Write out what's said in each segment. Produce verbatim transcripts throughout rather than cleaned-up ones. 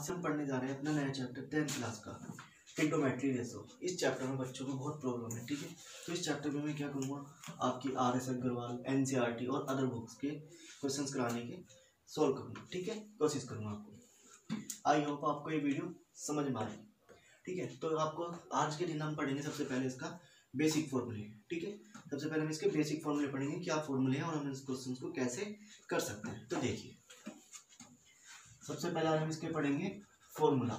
से हम पढ़ने जा रहे हैं अपना नया चैप्टर टेंथ क्लास का ट्रिगोनोमेट्री रेशो। इस चैप्टर में बच्चों को बहुत प्रॉब्लम है, ठीक है। तो इस चैप्टर में मैं क्या करूँगा, आपकी R S Agarwal, N C R T और अदर बुक्स के क्वेश्चंस कराने के सॉल्व करूँगा, ठीक है। कोशिश करूँगा आपको। आई होप आपको ये वीडियो समझ में आएगी, ठीक है। तो आपको आज के दिन हम पढ़ेंगे सबसे पहले इसका बेसिक फॉर्मूले, ठीक है। सबसे पहले हम इसके बेसिक फॉर्मूले पढ़ेंगे, क्या फॉर्मूले हैं और हम इस क्वेश्चन को कैसे कर सकते हैं। तो देखिए, सबसे पहले हम इसके पढ़ेंगे फॉर्मूला,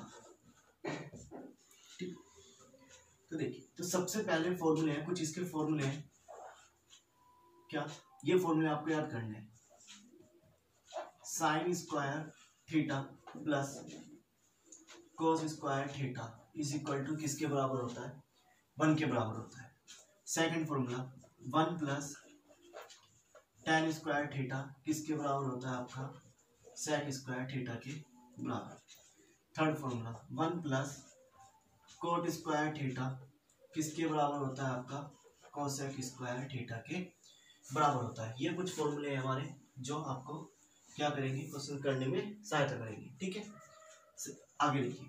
ठीक। तो देखिए, तो सबसे पहले फॉर्मूले हैं, कुछ इसके फॉर्मूले हैं। क्या ये फॉर्मूले आपको याद करने हैं। Sine square theta plus cos square theta is equal to किसके बराबर होता है, वन के बराबर होता है। Second formula one plus tan square theta किसके बराबर होता है, आपका सेक स्क्वायर थीटा के बराबर। Third formula one plus cot square theta किसके बराबर होता है, आपका कोसेक स्क्वायर थीटा के बराबर होता है। ये कुछ फॉर्मूले हैं हमारे जो आपको क्या करेंगे, क्वेश्चन करने में सहायता करेंगे, ठीक है। आगे देखिए,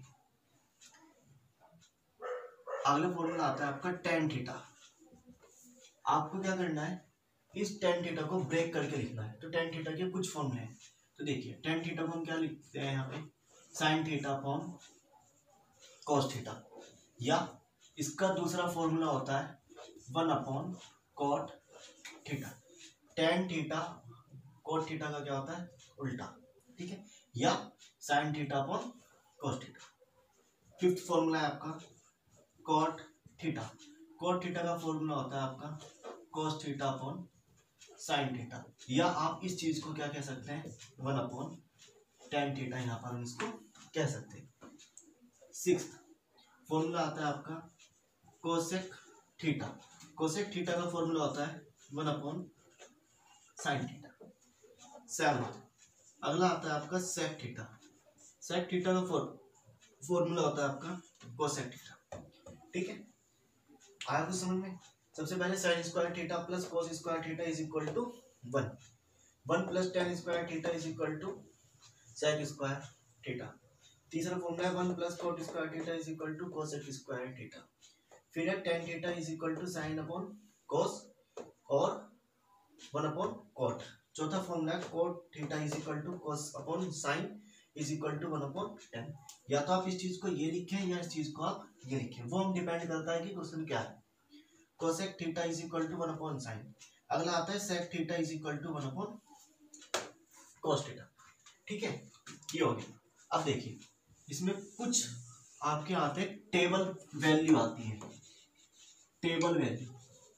अगला फॉर्मूला आता है आपका टेन थीटा। आपको क्या करना है, इस टेन थीटा को ब्रेक करके लिखना है। तो टेन थीटा के कुछ फॉर्मूले हैं। तो देखिए, टेन थीटा को हम क्या लिखते हैं यहाँ पे, sine theta upon cos theta, या इसका दूसरा फॉर्मूला होता है one upon cot theta. Tan theta cot theta का क्या होता है, उल्टा, ठीक है, या sine theta upon cos theta. Fifth formula है आपका कॉट थीटा। कॉट थीटा का फॉर्मूला होता है आपका cos theta upon sine theta, या आप इस चीज को क्या कह सकते हैं, वन अपॉन टेन थीटा, यहाँ पर हम इसको कह सकते हैं। सिक्स्थ फॉर्मूला आता है आपका कोसेक थीटा। कोसेक थीटा का फॉर्मूला होता है one upon sine theta. Seventh अगला आता है आपका सेक थीटा। सेक थीटा का फॉर्मूला होता है आपका कोसेक थीटा, ठीक है। आया कुछ समझ में। सबसे पहले sine square theta plus cos square theta is equal to one. One plus tan square theta is equal to sec square theta. तीसरा फॉर्मूला है one plus cot square theta is equal to cosec square theta. फिर है tan theta is equal to sine upon cos और one upon cot. चौथा formula है cot theta is equal to cos upon sine is equal to one upon ten. या तो आप इस चीज को ये लिखें या इस चीज को आप ये लिखें, वो हम डिपेंड करता है कि क्वेश्चन क्या है। Cosec theta is equal to one upon sine. अगला आता है sec theta is equal to one upon cos theta, ठीक है। ये हो गया। अब देखिए, इसमें कुछ आपके आते हैं टेबल वैल्यू आती है। Table value,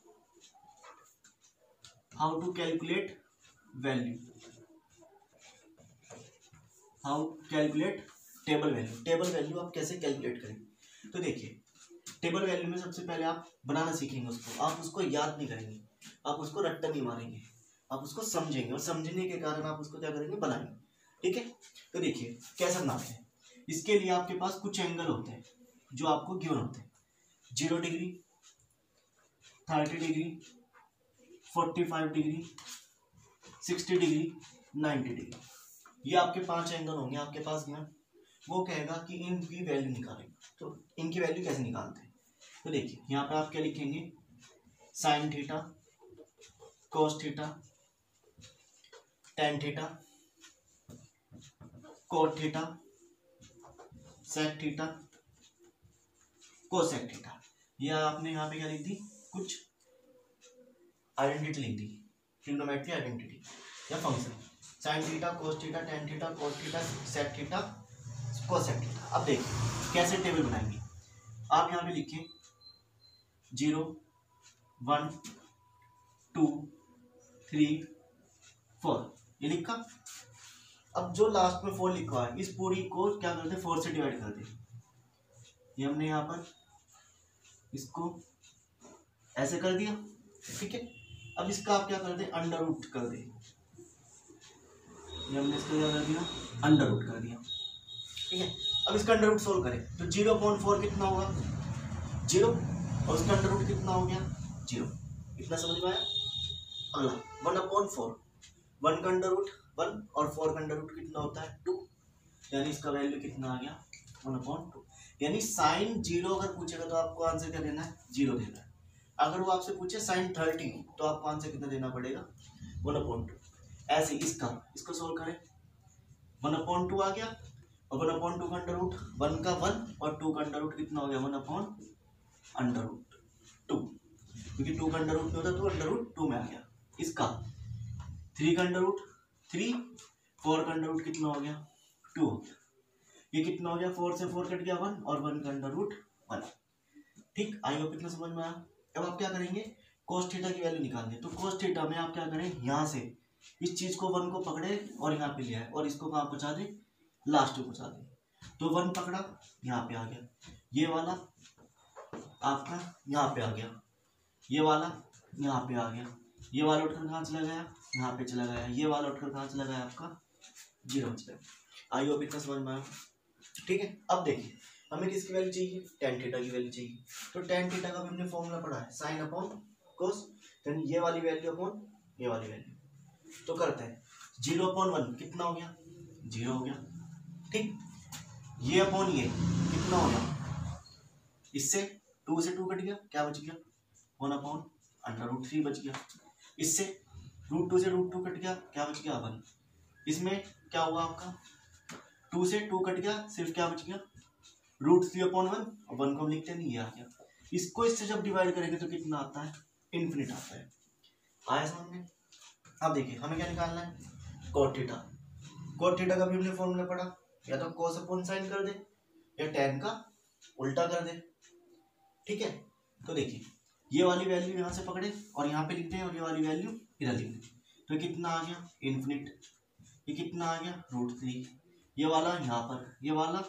how to calculate value, how calculate table value. Table value आप कैसे कैलकुलेट करें। तो देखिए, टेबल वैल्यू में सबसे पहले आप बनाना सीखेंगे उसको। आप उसको याद नहीं करेंगे, आप उसको रट्टा नहीं मारेंगे, आप उसको समझेंगे और समझने के कारण आप उसको क्या करेंगे, बनाएंगे, ठीक है। तो देखिए कैसे बनाते हैं। इसके लिए आपके पास कुछ एंगल होते हैं जो आपको गिवन होते हैं। Zero degree, thirty degree, forty five degree, sixty degree, ninety degree. ये आपके पांच एंगल होंगे आपके पास गिवन। वो कहेगा कि इनकी वैल्यू निकालेंगे। तो इनकी वैल्यू कैसे निकालते हैं। तो देखिए, यहाँ पे आप क्या लिखेंगे, sine theta, cos theta, tan theta, cot theta, sec theta, cosec theta. यह आपने यहाँ पे क्या लिख दी, कुछ आइडेंटिटी लिख दी, ट्रिग्नोमेट्री आइडेंटिटी या function. Sine theta, cos theta, tan theta, cot theta, sec theta, cosec theta. अब देखिए कैसे टेबल बनाएंगे। आप यहाँ पे लिखिए zero, one, two, three, four, ये लिखा। अब जो लास्ट में फोर लिखा है, इस पूरी को क्या करते हैं, फोर से डिवाइड कर दे। ये हमने यहाँ पर इसको ऐसे कर दिया, ठीक है। अब इसका आप क्या कर दे, अंडर रूट कर दे। ये हमने इसको क्या कर दिया, अंडर रूट कर दिया, ठीक है। अब इसका अंडर रूट सोल्व करें तो जीरो पॉइंट फोर कितना होगा, जीरो, और उसका अंडर रूट कितना हो गया, जीरो। इतना समझ में आया। अगला वन अपॉन फोर, वन का अंडर रूट वन और फोर का अंडर रूट कितना होता है, टू। यानी इसका वैल्यू कितना आ गया वन अपॉन टू। यानी साइन जीरो अगर पूछेगा तो आपको आंसर क्या देना है, जीरो देना है। अगर वो आपसे पूछे साइन थर्टी तो आपको आंसर कितना देना पड़ेगा, वन अपॉन टू। ऐसे इसका इसको सोल्व करें, वन अपॉन टू आ गया और वन अपॉन टू का अंडर रूट, वन का वन और टू का अंडर रूट कितना हो गया, one upon under root two, क्योंकि टू का अंडर रूट नहीं होता तो अंडर रूट टू में आ गया। इसका थ्री का अंडर रूट थ्री, फोर का अंडर रूट कितना हो गया, टू हो गया। ये कितना हो गया, फोर से फोर कट गया वन और वन का अंडर रूट वन। ठीक, आई होप इतना समझ में आया। अब आप क्या करेंगे, कोस थीटा की वैल्यू निकालनी है। तो कोस थीटा में आप क्या करें, यहाँ से इस चीज को वन को पकड़े और यहाँ पे लिया है और इसको कहाँ पहुंचा दे, लास्ट में पहुंचा दे। तो वन पकड़ा, यहाँ पे आ गया, ये वाला आपका यहाँ पे आ गया, ये वाला यहाँ पे आ गया, ये वाला उठकर कहाँ चला गया, यहाँ पे चला गया, ये वाला उठकर कहाँ चला गया, आपका जीरो बच गया। आई होप इतना समझ में आया। ठीक है, अब देखिए हमें किसकी वैल्यू चाहिए, टेन थीटा की वैल्यू चाहिए। तो टेन थीटा का भी हमने फॉर्मूला पढ़ा है, साइन अपॉन कोस, यानी ये वाली वैल्यू अपॉन ये वाली वैल्यू। तो करते हैं, जीरो अपॉन वन कितना हो गया, जीरो हो गया। ठीक, ये अपॉन ये कितना हो गया, इससे टू से टू कट गया, क्या बच गया, one upon under root three बच गया। इससे रूट टू से रूट टू कट गया, क्या बच गया, वन। इसमें क्या हुआ आपका, टू से टू कट गया, सिर्फ क्या बच गया, रूट थ्री अपॉन वन, और वन को हम लिखते नहीं, ये आ गया। इसको इससे जब डिवाइड करेंगे तो कितना आता है, इन्फिनिट आता है। आया समझ में। अब देखिए हमें क्या निकालना है, कोट थीटा। कोट थीटा का भी हमने फॉर्मूला पढ़ा, या तो कोस अपॉन साइन कर दे या टेन का उल्टा कर दे। ठीक है, तो देखिए ये वाली वैल्यू यहाँ से पकड़े और यहाँ पे लिखते हैं और ये वाली वैल्यू इधर लिख दें, तो कितना आ गया, इन्फिनिट। ये कितना आ गया, रूट थ्री। ये वाला यहाँ पर, ये वाला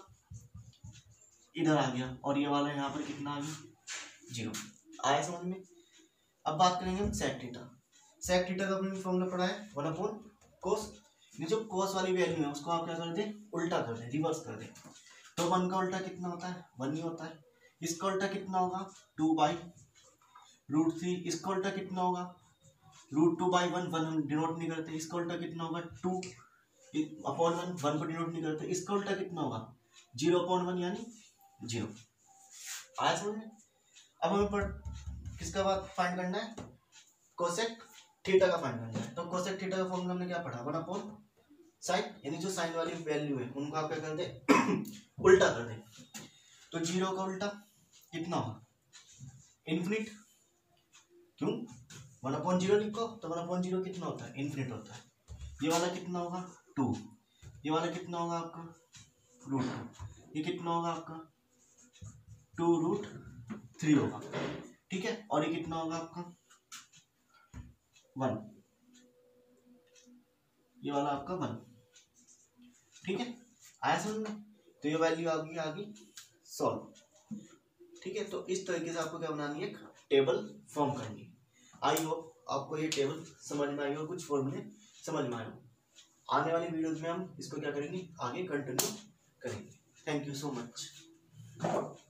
इधर आ गया और ये वाला यहाँ पर कितना आ गया, जीरो। आया समझ में। अब बात करेंगे हम सेक थीटा। सेक थीटा का हमने फॉर्मूला पढ़ा है, वन अपॉन कोस। ये जो कोस वाली वैल्यू है उसको आप क्या कर दें, उल्टा कर दें, रिवर्स कर दें। तो वन का उल्टा कितना होता है, वन ही होता है। इसका उल्टा कितना होगा, टू बाई रूट थ्री। इसका उल्टा कितना होगा, root two by one, one हम डिनोट नहीं करते। इसका उल्टा कितना होगा, टू अपॉन वन, वन को डिनोट नहीं करते। इसका उल्टा कितना होगा, जीरो अपॉन वन यानी जीरो। आया समझ में। अब हमें पर किसका बात फाइंड करना है, कोसेक थीटा का फाइंड करना है। तो कोसेक थीटा का फॉर्मूला हमने क्या पढ़ा, वन अपॉन साइन, यानी जो साइन वाली वैल्यू है उनको आप क्या कर दे, उल्टा कर दे। तो जीरो का उल्टा कितना होगा, इन्फिनिट। क्यों, वन अपॉन जीरो लिखो तो वन अपॉन जीरो कितना होता है, इन्फिनिट होता है। ये वाला कितना होगा, टू। ये वाला कितना होगा आपका, रूट टू। ये कितना होगा आपका, टू रूट थ्री होगा। ठीक है, और ये कितना होगा आपका, वन। ये वाला आपका वन। ठीक है, आया समझ में। तो ये वैल्यू आ गई आ गई सॉल्व। ठीक है, तो इस तरीके से आपको क्या बनानी है, एक टेबल फॉर्म करनी है। आई होप आपको ये टेबल समझ में आई हो, कुछ फॉर्मूले समझ में आए हो। आने वाली वीडियोज में हम इसको क्या करेंगे, आगे कंटिन्यू करेंगे। Thank you so much.